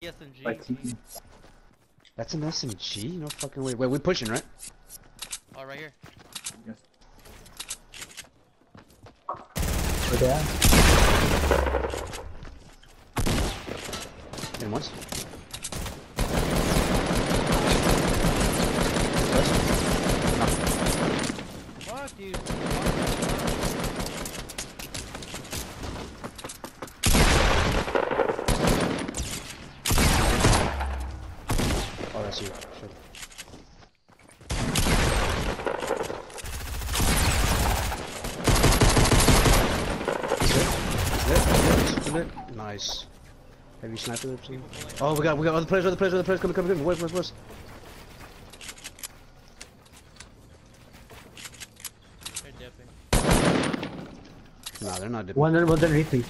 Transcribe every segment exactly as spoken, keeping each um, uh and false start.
S M G. That's an S M G? No fucking way. Wait, we're pushing, right? Oh, right here. Yes. We're down. In once. Fuck, dude. Oh, that's you. Shit. Lit, lit, lit. Nice. Have you sniped it? Oh, we got, we got other players, other players, other players. Come, come, come. Where's, where's, where's? They're dipping. Nah, they're not dipping. One, one's underneath me.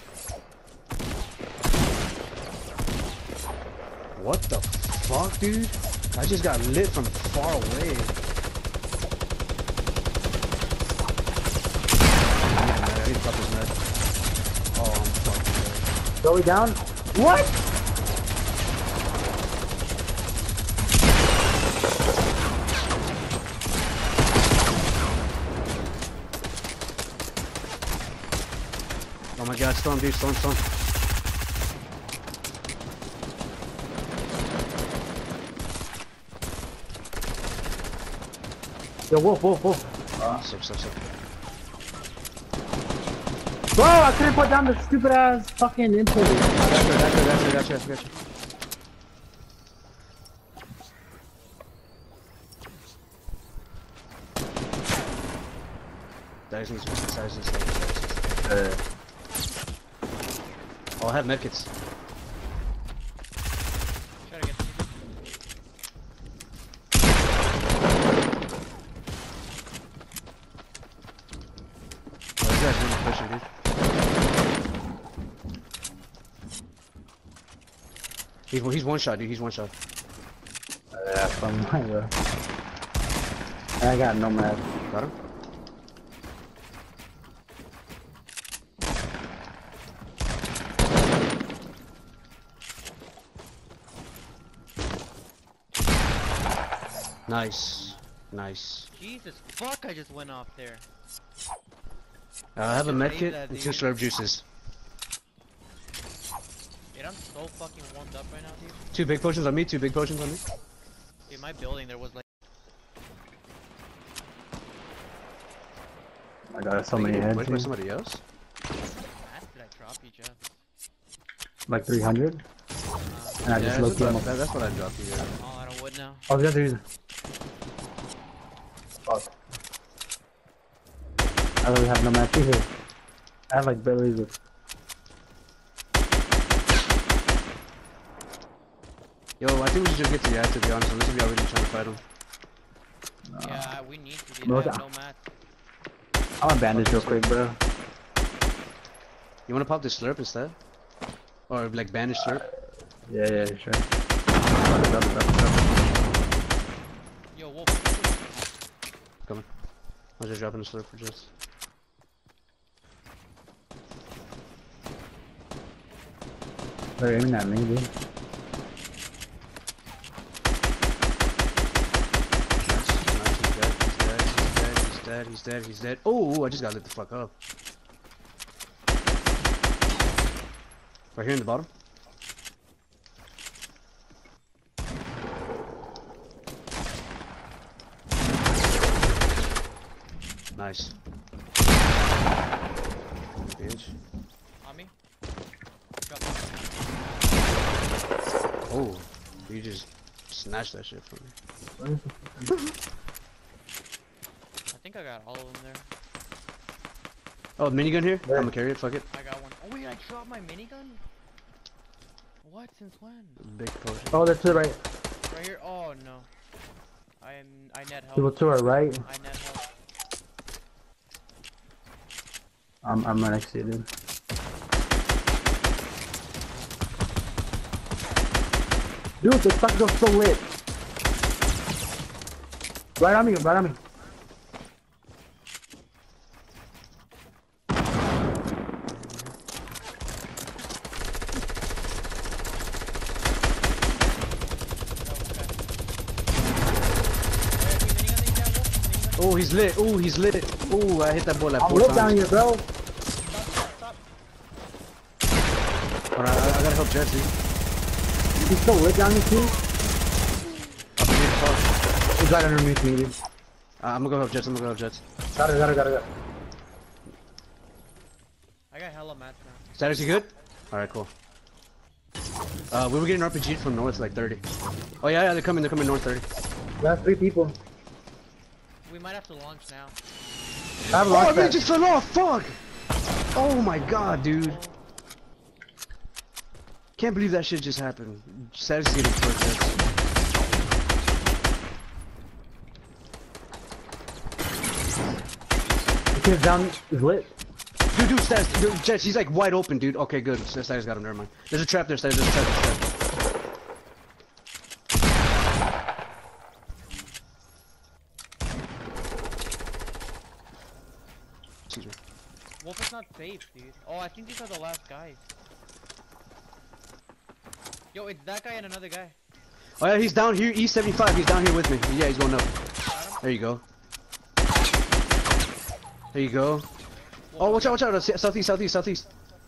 What the fuck, dude? I just got lit from far away. I need to pop his net. Oh, I'm fucked. Going down. What? Oh my god, storm, dude, storm, storm. Yo, wolf, wolf, wolf. Uh, sick, sick, sick. Bro, I couldn't put down the stupid ass fucking input. Gotcha, gotcha, gotcha, gotcha, gotcha. Dice needs to be size and size. Uh, Oh, I have medkits. Try to get them. Oh, this guy's really pushing, dude. He's, he's one shot, dude. He's one shot. yeah, from my bro. I got no map. Got him? Nice. Nice. Jesus fuck, I just went off there. Uh, I have a Just medkit save that, and two dude. slurp juices. Dude, I'm so fucking warmed up right now, dude. Two big potions on me, two big potions on me. Dude, my building there was like... I got so many Wait, heads. wait for here. somebody else? How fast did I drop you, Jeff? Like three hundred. Uh, And I Yeah, just that's looked what, at I- them. that, that's what I dropped you. Yeah. all out of wood now. Oh, the other reason. Fuck. I really have no match either. I have like barely this. Yo, I think we should just get to the ad, to be honest. Unless we are really trying to fight him. Yeah, we need to, dude. No, I have that- no mats. I'm gonna bandage real quick, bro. You wanna pop the slurp instead? Or like banish slurp? Yeah, yeah, sure. Drop it, drop it, drop it, drop it. Yo, Wolf. Coming. I was just dropping the slurp for just. They're aiming at me, dude. Nice, nice, he's dead, he's dead, he's dead, he's dead, he's dead, he's dead. Oh, I just got lit the fuck up. Right here in the bottom. Nice. Bitch. On me? Drop Oh, you just snatched that shit from me. I think I got all of them there. Oh, minigun here? Where? I'm gonna carry it, fuck it. I got one. Oh wait, I dropped my minigun? What? Since when? Big potion. Oh, they're to the right. Right here? Oh no. I am. I net help. People to our right. I net help. I'm, I'm right next to you, dude. Dude, this fucking goes so lit. Right on me, right on me. Oh, he's lit. Oh, he's lit. Oh, I hit that boy like I'm four lit times. down here, bro. Hold on, I, I gotta help Jesse. He's still lit down here too. Up in here, fuck. He's right underneath me, dude. Uh, I'm gonna go help Jets. I'm gonna go help Jets. Got it, got it, got it, got it. I got hella mats now. Status, you good? Alright, cool. Uh, we were getting R P G'd from north, like thirty. Oh yeah, yeah, they're coming, they're coming north thirty. That's three people. We might have to launch now. I have a Oh, launch I really pad. just fell off, fuck! Oh my god, dude. Can't believe that shit just happened. Status is getting towards Jets. The kid down is lit. Dude, dude, Status, dude, Jets, he's like wide open, dude. Okay, good. Status got him, never mind. There's a trap there, Status, there's a trap, there's a trap. Excuse me. Wolf is not safe, dude. Oh, I think these are the last guys. Yo, it's that guy and another guy. Oh yeah, he's down here, E seventy-five, he's down here with me. Yeah, he's going up. There you go. There you go. Oh, watch out, watch out, southeast, southeast, southeast.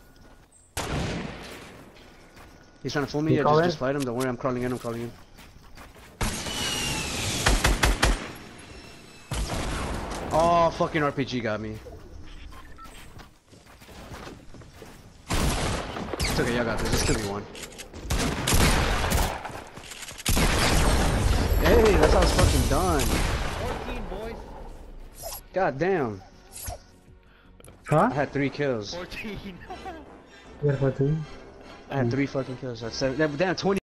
He's trying to fool me, You yeah, call just, in? just fight him, don't worry, I'm crawling in, I'm crawling in. Oh, fucking R P G got me. It's okay, y'all got this, this could be one. Hey, that's how it's fucking done. fourteen, boys. God damn. Huh? I had three kills. fourteen. You got a fourteen? I had three fucking kills. That's seven. Damn, twenty.